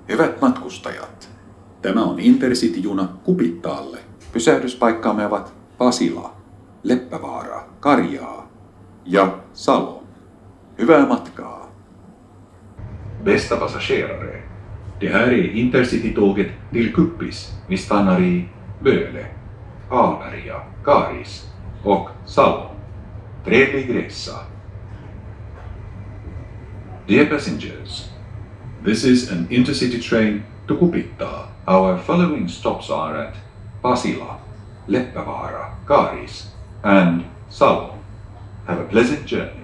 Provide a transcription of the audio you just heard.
Hyvät matkustajat, Tämä on Intercity-juna Kupittaalle. pysähdyspaikkaamme ovat Pasila, Leppävaara, Karjaa ja Salo. Hyvää matkaa! Bästa passagerare, det här är Intercity-tåget till Kuppis. Vi stannar i Böle, Alberga, Karis och Salo. Trevlig resa. Dear passengers, this is an Intercity train to Kupittaa. Our following stops are at Pasila, Leppävaara, Karis and Salo. Have a pleasant journey.